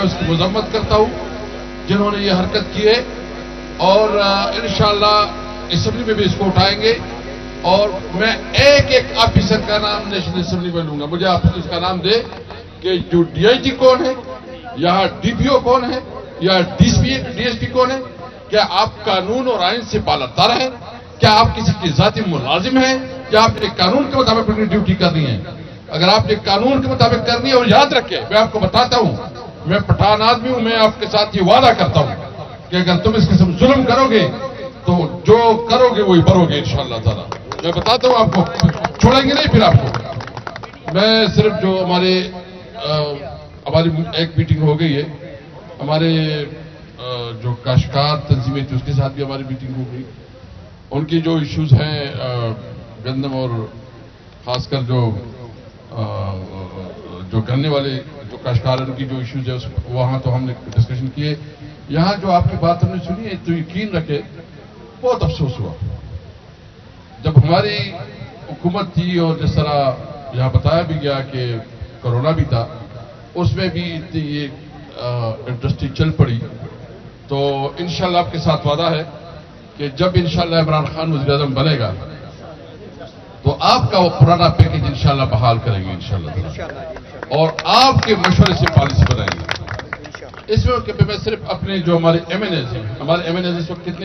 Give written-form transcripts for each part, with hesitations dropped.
میں اس کی مذمت کرتا ہوں جنہوں نے یہ حرکت کی ہے، اور انشاءاللہ اسمبلی میں بھی اس کو اٹھائیں گے، اور میں ایک ایک آفیسر کا نام نیشنل اسمبلی میں لوں گا. مجھے آپ اس کا نام دے کہ جو ڈی آئی جی کون ہے، یہاں ڈی پی او کون ہے، یا ڈی ایس پی کون ہے، کیا آپ قانون اور آئین سے بالاتر ہیں، کیا آپ کسی کی ذاتی ملازم ہیں، کیا آپ نے قانون کے مطابق اپنی ڈیوٹی کرنی ہے؟ اگر آپ نے قانون کے مطابق کرنی ہے، اور یاد رکھیں میں آپ کو بتاتا ہوں، میں پٹھان آدمی ہوں، میں آپ کے ساتھ یہ وعدہ کرتا ہوں کہ اگر تم اس قسم ظلم کرو گے تو جو کرو گے وہی بھرو گے انشاءاللہ تعالی. میں بتاتا ہوں آپ کو، چھوڑیں گے نہیں پھر آپ کو. میں صرف جو ہماری ایک میٹنگ ہو گئی ہے، ہمارے جو کاشتکار تنظیمیں تھی اس کے ساتھ بھی ہماری میٹنگ ہو گئی. ان کی جو ایشوز ہیں گندم اور خاص کر جو کرنے والے جو کاشتکار ان کی جو ایشوز ہے وہاں تو ہم نے ڈسکشن کیے. یہاں جو آپ کی بات ہم نے سنی ہے تو یقین رکھے بہت افسوس ہوا جب ہماری حکومت تھی، اور جس طرح یہاں بتایا بھی گیا کہ کرونا بھی تھا، اس میں بھی اتنی یہ انڈسٹری چل پڑی. تو انشاءاللہ آپ کے ساتھ وعدہ ہے کہ جب انشاءاللہ عمران خان وزیر اعظم بنے گا تو آپ کا وہ پرانا پیکیج انشاءاللہ بحال کریں گے انشاءاللہ، اور آپ کے مشورے سے پالیسی بنائیں گے. اس وقت کہ میں صرف اپنے جو ہمارے ایم این ایز ہیں، ہمارے ایم این ایز اس وقت کتنے،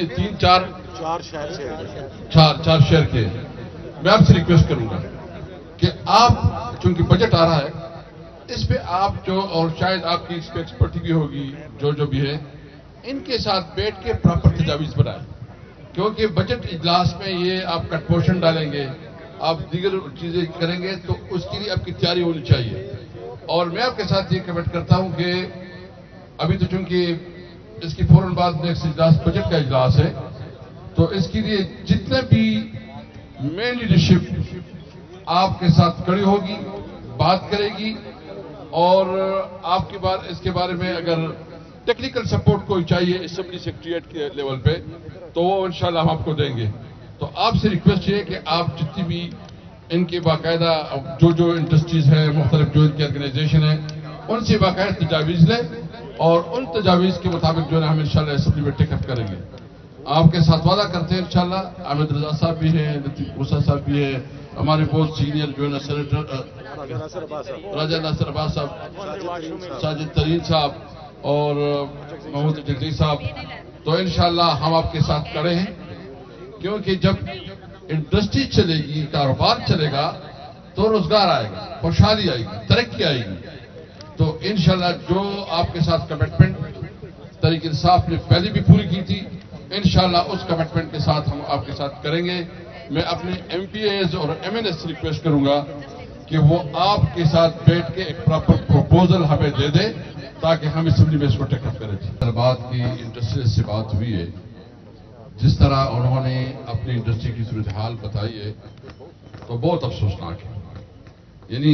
چار شہر کے، میں آپ سے ریکویسٹ کروں گا کہ آپ چونکہ بجٹ آ رہا ہے اس پہ آپ جو، اور شاید آپ کی اس پہ ایکسپرٹی بھی ہوگی جو بھی ہے، ان کے ساتھ بیٹھ کے پراپر تجاویز بنائیں. کیونکہ بجٹ اجلاس میں یہ آپ کٹ پورشن ڈالیں گے، آپ دیگر چیزیں کریں گے تو اس کے لیے آپ کی تیاری ہونی چاہیے. اور میں آپ کے ساتھ یہ کمنٹ کرتا ہوں کہ ابھی تو چونکہ اس کی فوراً بعد نیکسٹ اجلاس بجٹ کا اجلاس ہے، تو اس کے لیے جتنے بھی مین لیڈرشپ آپ کے ساتھ کھڑی ہوگی، بات کرے گی، اور آپ کی بات اس کے بارے میں اگر ٹیکنیکل سپورٹ کوئی چاہیے اسمبلی سیکریٹریٹ کے لیول پہ تو وہ انشاءاللہ ہم آپ کو دیں گے. تو آپ سے ریکویسٹ یہ ہے کہ آپ جتنی بھی ان کے باقاعدہ جو انڈسٹریز ہیں، مختلف جو ان کی آرگنائزیشن ہیں، ان سے باقاعدہ تجاویز لیں، اور ان تجاویز کے مطابق جو ہے ہم انشاءاللہ اسمبلی میں ٹیک اپ کریں گے. آپ کے ساتھ وعدہ کرتے ہیں انشاءاللہ. عامد رضا صاحب بھی ہیں، لطیف موسیٰ صاحب بھی ہیں، ہمارے بہت سینئر جو ہے نا سینیٹر راجہ ناصر عباس صاحب، ساجد ترین صاحب اور محمود جگدیش صاحب. تو انشاءاللہ ہم آپ کے ساتھ کھڑے ہیں، کیونکہ جب انڈسٹری چلے گی، کاروبار چلے گا تو روزگار آئے گا، خوشحالی آئے گی، ترقی آئے گی. تو انشاءاللہ جو آپ کے ساتھ کمٹمنٹ تحریک انصاف نے پہلے بھی پوری کی تھی، انشاءاللہ اس کمٹمنٹ کے ساتھ ہم آپ کے ساتھ کریں گے. میں اپنے ایم پی ایز اور ایم این ایس سے ریکویسٹ کروں گا کہ وہ آپ کے ساتھ بیٹھ کے ایک پراپر پروپوزل ہمیں دے دیں تاکہ ہم اسمبلی میں اس کو ٹیک اپ کریں. بات کی انڈسٹری سے بات ہوئی ہے، جس طرح انہوں نے اپنی انڈسٹری کی صورتحال بتائی ہے تو بہت افسوسناک ہے. یعنی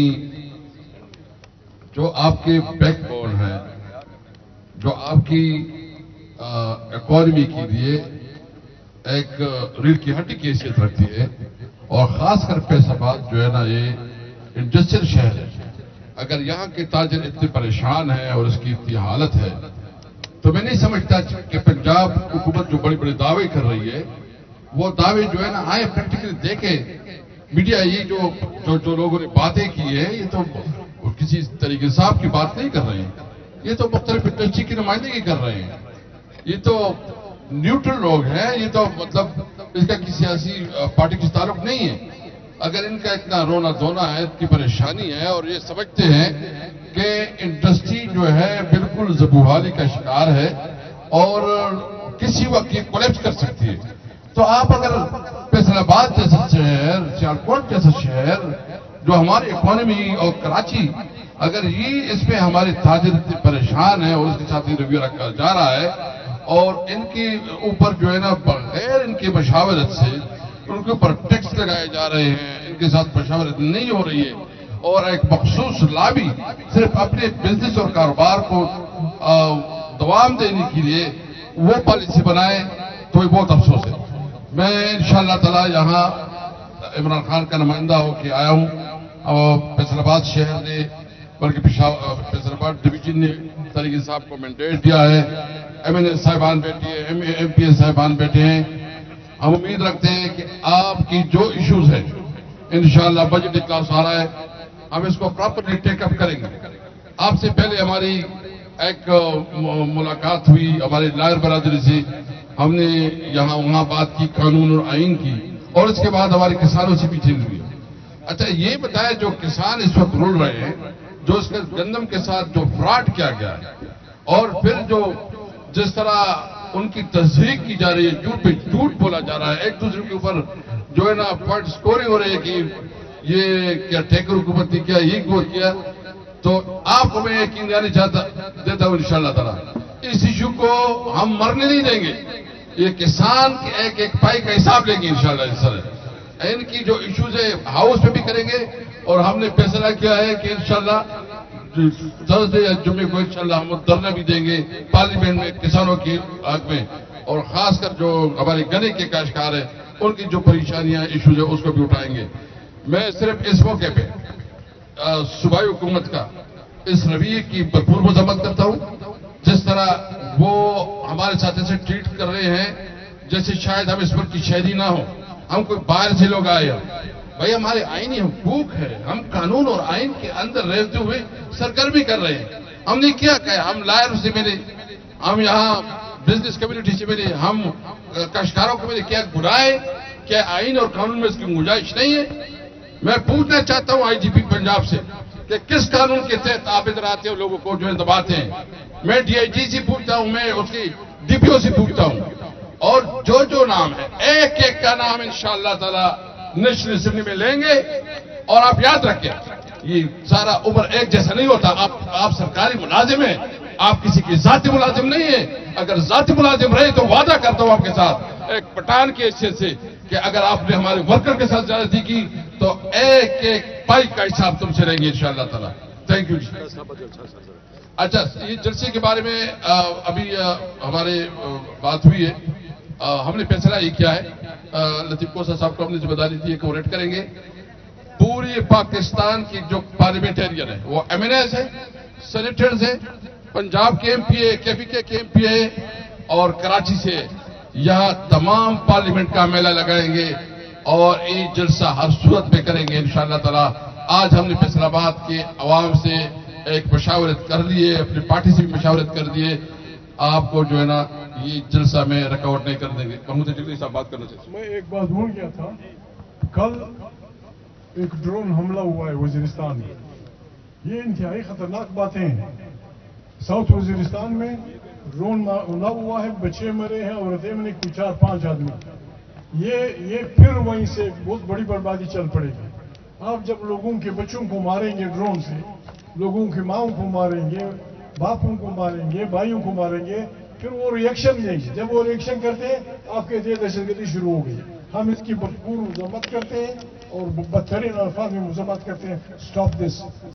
جو آپ کے بیک بون ہے، جو آپ کی اکانومی کے لیے ایک ریڑھ کی ہڈی کی حیثیت رکھتی ہے، اور خاص کر فیصل آباد جو ہے نا یہ انڈسٹریل شہر ہے. اگر یہاں کے تاجر اتنے پریشان ہیں اور اس کی اتنی حالت ہے تو میں نہیں سمجھتا کہ پنجاب حکومت جو بڑے بڑے دعوے کر رہی ہے وہ دعوے جو ہے نا آئے پریکٹیکلی دیکھیں. میڈیا یہ جو لوگوں نے باتیں کی ہیں یہ تو کسی طریقے صاحب کی بات نہیں کر رہے ہیں، یہ تو مختلف انڈسٹری کی نمائندگی کر رہے ہیں. یہ تو نیوٹرل لوگ ہیں، یہ تو مطلب اس کا کسی سیاسی پارٹی کے تعلق نہیں ہے. اگر ان کا اتنا رونا دھونا ہے، اتنی پریشانی ہے، اور یہ سمجھتے ہیں کہ انڈسٹری جو ہے بالکل زبوحالی کا شکار ہے اور کسی وقت یہ کولیپس کر سکتی ہے، تو آپ اگر فیصل آباد جیسا شہر، سیالکوٹ جیسا شہر جو ہماری اکانومی اور کراچی، اگر یہ اس میں ہمارے تاجر اتنے پریشان ہیں اور اس کے ساتھ یہ رویہ رکھا جا رہا ہے، اور ان کے اوپر جو ہے نا بغیر ان کی مشاورت سے ان کے اوپر ٹیکس لگائے جا رہے ہیں، ان کے ساتھ مشاورت نہیں ہو رہی ہے، اور ایک مخصوص لابی صرف اپنے بزنس اور کاروبار کو دوام دینے کے لیے وہ پالیسی بنائے، تو یہ بہت افسوس ہے. میں انشاءاللہ تعالی یہاں عمران خان کا نمائندہ ہو کے آیا ہوں، اور فیصل آباد شہر نے بلکہ فیصل آباد ڈویژن نے تحریک-e-Insaf کو مینڈیٹ دیا ہے. MNA صاحبان بیٹھے ہیں, MPA صاحبان بیٹھے ہیں. ہم امید رکھتے ہیں کہ آپ کی جو ایشوز ہیں انشاءاللہ بجٹ اجلاس آ رہا ہے, ہم اس کو پراپرلی ٹیک اپ کریں گے. آپ سے پہلے ہماری ایک ملاقات ہوئی ہمارے لائر برادری سے, ہم نے یہاں وہاں بات کی قانون اور آئین کی, اور اس کے بعد ہمارے کسانوں سے بھی چیز ہوئی. اچھا یہ بتائیں جو کسان اس وقت رول رہے ہیں, جو اس کے گندم کے ساتھ جو فراڈ کیا گیا ہے, اور پھر جو جس طرح ان کی تصدیق کی جا رہی ہے, جھوٹ پہ جھوٹ بولا جا رہا ہے, ایک دوسرے کے اوپر جو ہے نا پوائنٹ سکورنگ ہو رہی ہے کہ یہ کیا ٹھیکر حکومت نے کیا, یہ حکومت کیا, تو آپ کو میں یقین دلانا دیتا ہوں انشاءاللہ تعالیٰ اس ایشو کو ہم مرنے نہیں دیں گے. یہ کسان کے ایک ایک پائی کا حساب لیں گے انشاءاللہ. اس طرح ان کی جو ایشوز ہے ہاؤس میں بھی کریں گے, اور ہم نے فیصلہ کیا ہے کہ انشاءاللہ تھرسڈے یا جمعے کو انشاءاللہ ہم دھرنا بھی دیں گے پارلیمنٹ میں کسانوں کی حق میں, اور خاص کر جو ہمارے گنے کے کاشتکار ہیں ان کی جو پریشانیاں ایشوز ہیں اس کو بھی اٹھائیں گے. میں صرف اس موقع پہ صوبائی حکومت کا اس رویے کی بھرپور مذمت کرتا ہوں, جس طرح وہ ہمارے ساتھ ایسے ٹریٹ کر رہے ہیں جیسے شاید ہم اس پر کی شہری نہ ہو, ہم کوئی باہر سے لوگ آئے. بھائی ہمارے آئینی حقوق ہے, ہم قانون اور آئین کے اندر رہتے ہوئے سرگرمی کر رہے ہیں. ہم نے کیا کہا, ہم لائر سے ملے, ہم یہاں بزنس کمیونٹی سے ملے, ہم کاشتکاروں کو ملے. کیا گناہ ہے, کیا آئین اور قانون میں اس کی گنجائش نہیں ہے؟ میں پوچھنا چاہتا ہوں IGP پنجاب سے کہ کس قانون کے تحت آپ ادھر آتے ہو لوگوں کو جو ہے دباتے ہیں. میں DIG سے پوچھتا ہوں, میں اس کی DPO سے پوچھتا ہوں, اور جو نام ہے ایک ایک کا نام انشاءاللہ تعالی نیشنل اسمبلی میں لیں گے. اور آپ یاد رکھیں یہ سارا عمر ایک جیسا نہیں ہوتا. آپ سرکاری ملازم ہیں, آپ کسی کی ذاتی ملازم نہیں ہیں. اگر ذاتی ملازم رہے تو وعدہ کرتا ہوں آپ کے ساتھ ایک پٹھان کی حیثیت سے کہ اگر آپ نے ہمارے ورکر کے ساتھ زیادتی کی تو ایک ایک پائی کا حساب تم سے لیں گے انشاءاللہ تعالی. Thank you. اچھا یہ جلسے کے بارے میں ابھی ہمارے بات ہوئی ہے, ہم نے فیصلہ یہ کیا ہے, لطیف کوسا صاحب کو ہم نے ذمہ داری دی ہے کہ وہ ریٹ کریں گے. پوری پاکستان کی جو پارلیمنٹرین ہے وہ MNAs ہیں, سینیٹرز ہیں, پنجاب کے MPA, KPK کے MPA اور کراچی سے, یہاں تمام پارلیمنٹ کا میلہ لگائیں گے اور یہ جلسہ ہر صورت میں کریں گے انشاءاللہ تعالی. آج ہم نے فیصل آباد کے عوام سے ایک مشاورت کر لیے, اپنی پارٹی سے بھی مشاورت کر دیے. آپ کو جو ہے نا یہ جلسہ میں رکاوٹ نہیں کر دیں گے. محمود جگری صاحب بات کرنا چاہتے ہیں. میں ایک بات بھول گیا تھا, کل ایک ڈرون حملہ ہوا ہے وزیرستان میں. یہ انتہائی خطرناک باتیں ہیں. ساؤتھ وزیرستان میں ڈرون حملہ ہوا ہے, بچے مرے ہیں, عورتیں مرے, کچھ 4-5 آدمی. یہ پھر وہیں سے بہت بڑی بربادی چل پڑے گی. آپ جب لوگوں کے بچوں کو ماریں گے ڈرون سے, لوگوں کی ماؤں کو ماریں گے, باپوں کو ماریں گے, بھائیوں کو ماریں گے, پھر وہ ریئیکشن دیں گے. جب وہ ریئیکشن کرتے ہیں آپ کے لیے دہشت گردی شروع ہو گئی. ہم اس کی بھرپور مذمت کرتے ہیں اور بدترین الفاظ میں مذمت کرتے ہیں. اسٹاپ دس.